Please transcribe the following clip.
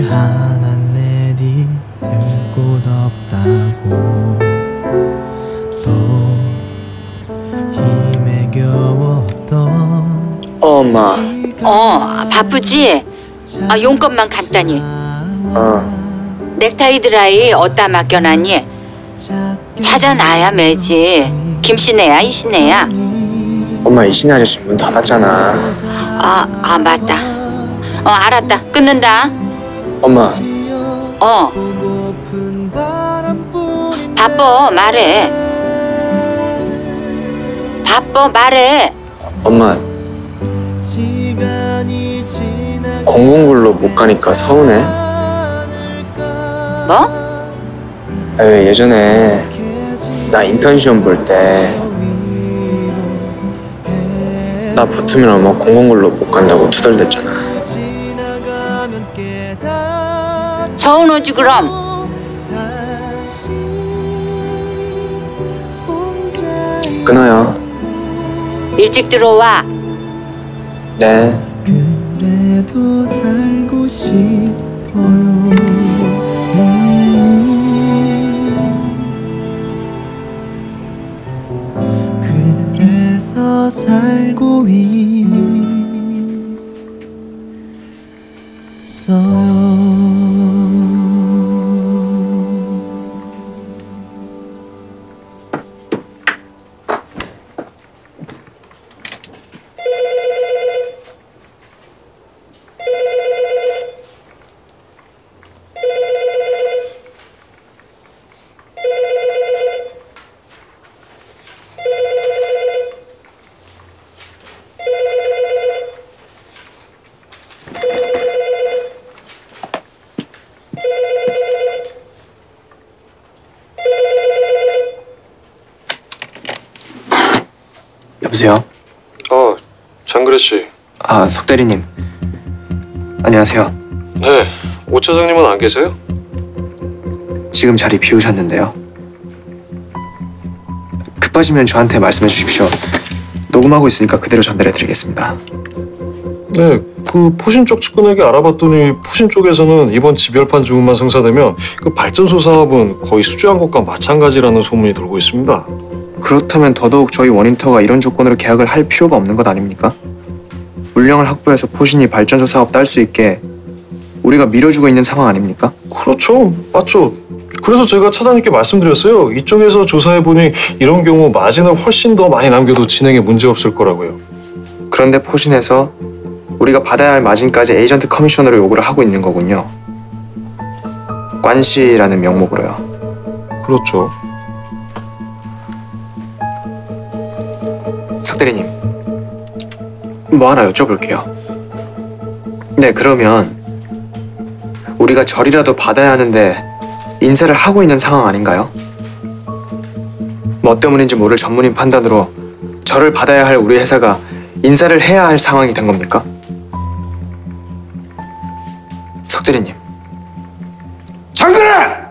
하나 내디 들 곳 없다고 또 힘에 겨웠던 엄마. 바쁘지? 용건만 간단히. 넥타이 드라이 어디다 맡겨놨니? 찾아놔야 매지. 김씨네야 이씨네야? 엄마 이신혜 아저씨 문 닫았잖아. 맞다. 알았다. 끊는다. 엄마. 바빠 말해. 바빠 말해. 엄마. 공공근로 못 가니까 서운해? 뭐? 왜 예전에 나 인턴 시험 볼 때 나 붙으면 엄마 공공근로 못 간다고 투덜댔잖아. 서운하지 그럼. 끊어요. 일찍 들어와. 네. 그래도 살고 싶어요. 그래서 살고 있어요. 여보세요? 장그래 씨. 석 대리님. 안녕하세요. 네, 오 차장님은 안 계세요? 지금 자리 비우셨는데요. 급하시면 저한테 말씀해 주십시오. 녹음하고 있으니까 그대로 전달해드리겠습니다. 네, 그 포신 쪽 측근에게 알아봤더니 포신 쪽에서는 이번 집열판 주문만 성사되면 그 발전소 사업은 거의 수주한 것과 마찬가지라는 소문이 돌고 있습니다. 그렇다면 더더욱 저희 원인터가 이런 조건으로 계약을 할 필요가 없는 것 아닙니까? 물량을 확보해서 포신이 발전소 사업 딸 수 있게 우리가 밀어주고 있는 상황 아닙니까? 그렇죠, 맞죠. 그래서 제가 차장님께 말씀드렸어요. 이쪽에서 조사해보니 이런 경우 마진을 훨씬 더 많이 남겨도 진행에 문제 없을 거라고요. 그런데 포신에서 우리가 받아야 할 마진까지 에이전트 커미션으로 요구를 하고 있는 거군요. 관시라는 명목으로요. 그렇죠. 석 대리님, 뭐 하나 여쭤볼게요. 네, 그러면 우리가 절이라도 받아야 하는데 인사를 하고 있는 상황 아닌가요? 뭐 때문인지 모를 전문인 판단으로 절을 받아야 할 우리 회사가 인사를 해야 할 상황이 된 겁니까? 석 대리님. 장그래!